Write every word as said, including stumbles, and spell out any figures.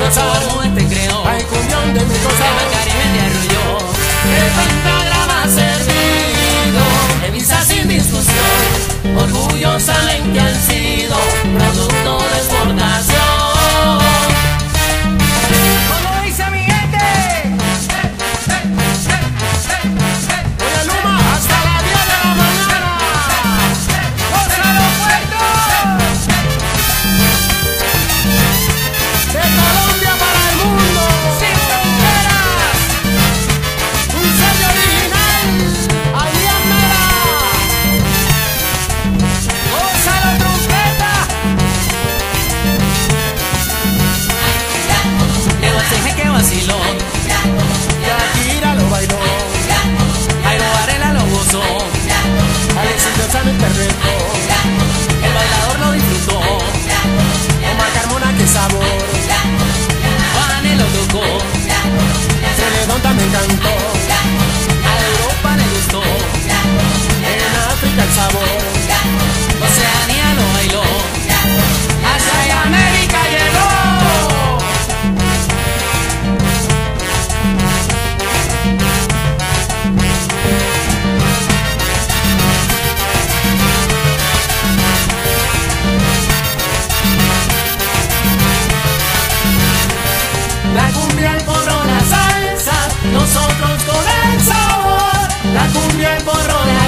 como este creó, ay, cumbión de mi cosa, el Caribe te arrulló. el pentagrama servido, Evisa sin discusión, orgullosamente han sido producto de exportación. ¿cómo dice mi gente? Oye, Luma, hasta las diez de la mañana, ¡gózalo fuerte! De Colombia para el mundo, sin fronteras, un sello original, Adrián Mera, ¡gózalo trompeta! Llegó ese jeque vaciló, Shakira lo bailó, Jairo Varela lo gozó, Alexis Lozano interpretó, el bailador lo disfrutó, Omar Carmona, qué sabor, Juanes lo tocó, Celedón también cantó, a Europa le gustó, en África el sabor, Oceanía lo bailó, hacia América llegó. la cumbia, el porro, la salsa, nosotros con el sabor, la cumbia, el porro, la